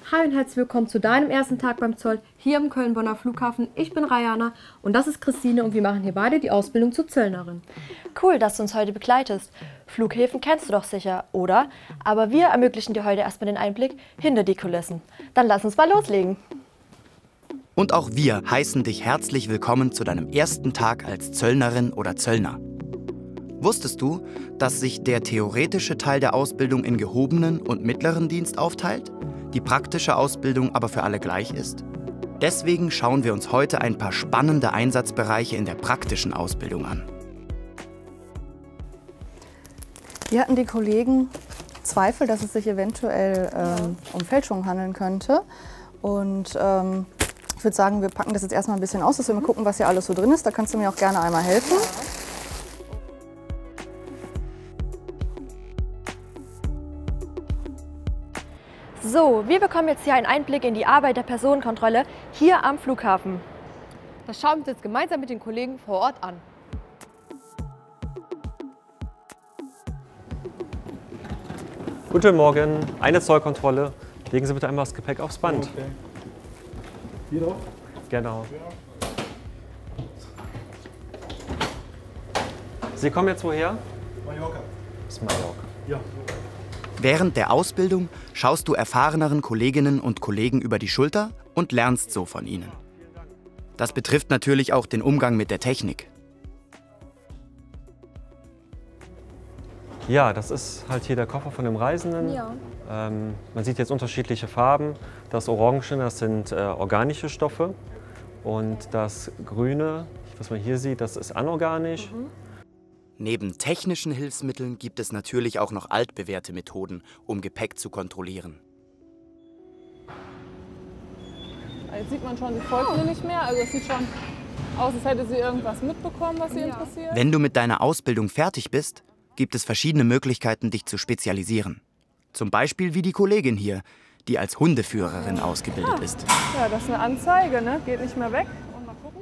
Hi und herzlich willkommen zu deinem ersten Tag beim Zoll hier im Köln-Bonner Flughafen. Ich bin Rayana und das ist Christine und wir machen hier beide die Ausbildung zur Zöllnerin. Cool, dass du uns heute begleitest. Flughäfen kennst du doch sicher, oder? Aber wir ermöglichen dir heute erstmal den Einblick hinter die Kulissen. Dann lass uns mal loslegen. Und auch wir heißen dich herzlich willkommen zu deinem ersten Tag als Zöllnerin oder Zöllner. Wusstest du, dass sich der theoretische Teil der Ausbildung in gehobenen und mittleren Dienst aufteilt, die praktische Ausbildung aber für alle gleich ist? Deswegen schauen wir uns heute ein paar spannende Einsatzbereiche in der praktischen Ausbildung an. Hier hatten die Kollegen Zweifel, dass es sich eventuell um Fälschungen handeln könnte. Und ich würde sagen, wir packen das jetzt erstmal ein bisschen aus, dass wir mal gucken, was hier alles so drin ist. Da kannst du mir auch gerne einmal helfen. So, wir bekommen jetzt hier einen Einblick in die Arbeit der Personenkontrolle hier am Flughafen. Das schauen wir uns jetzt gemeinsam mit den Kollegen vor Ort an. Guten Morgen, eine Zollkontrolle. Legen Sie bitte einmal das Gepäck aufs Band. Okay. Hier drauf? Genau. Sie kommen jetzt woher? Mallorca. Aus Mallorca. Ja. Während der Ausbildung schaust du erfahreneren Kolleginnen und Kollegen über die Schulter und lernst so von ihnen. Das betrifft natürlich auch den Umgang mit der Technik. Ja, das ist halt hier der Koffer von dem Reisenden. Ja. Man sieht jetzt unterschiedliche Farben. Das Orange, das sind organische Stoffe. Und das Grüne, was man hier sieht, das ist anorganisch. Neben technischen Hilfsmitteln gibt es natürlich auch noch altbewährte Methoden, um Gepäck zu kontrollieren. Jetzt sieht man schon, sie folgt mir nicht mehr. Also es sieht schon aus, als hätte sie irgendwas mitbekommen, was sie interessiert. Wenn du mit deiner Ausbildung fertig bist, gibt es verschiedene Möglichkeiten, dich zu spezialisieren. Zum Beispiel wie die Kollegin hier, die als Hundeführerin ausgebildet ist. Ja, das ist eine Anzeige, ne? Geht nicht mehr weg. Und mal gucken.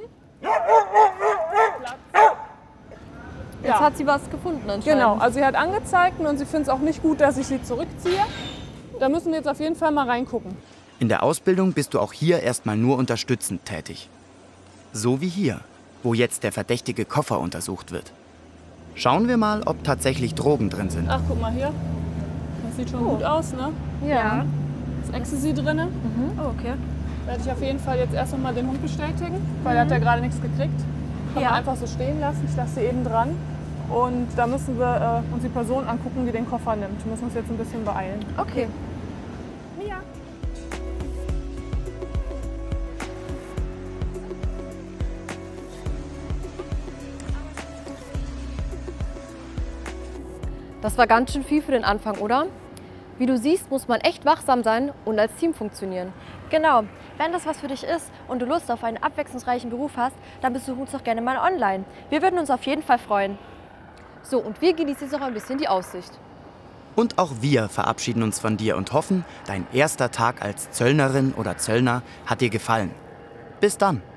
Jetzt hat sie was gefunden anscheinend. Genau, also sie hat angezeigt und sie findet es auch nicht gut, dass ich sie zurückziehe. Da müssen wir jetzt auf jeden Fall mal reingucken. In der Ausbildung bist du auch hier erstmal nur unterstützend tätig. So wie hier, wo jetzt der verdächtige Koffer untersucht wird. Schauen wir mal, ob tatsächlich Drogen drin sind. Ach, guck mal hier. Das sieht schon gut aus, ne? Ja. Ist Ecstasy drin. Oh, okay. Werde ich auf jeden Fall jetzt erst noch mal den Hund bestätigen, weil er hat ja gerade nichts gekriegt. Kann man einfach so stehen lassen. Ich lasse sie eben dran. Und da müssen wir uns die Person angucken, die den Koffer nimmt. Wir müssen uns jetzt ein bisschen beeilen. Okay. Mia. Das war ganz schön viel für den Anfang, oder? Wie du siehst, muss man echt wachsam sein und als Team funktionieren. Genau, wenn das was für dich ist und du Lust auf einen abwechslungsreichen Beruf hast, dann besuch uns doch gerne mal online. Wir würden uns auf jeden Fall freuen. So, und wir genießen jetzt noch ein bisschen die Aussicht. Und auch wir verabschieden uns von dir und hoffen, dein erster Tag als Zöllnerin oder Zöllner hat dir gefallen. Bis dann!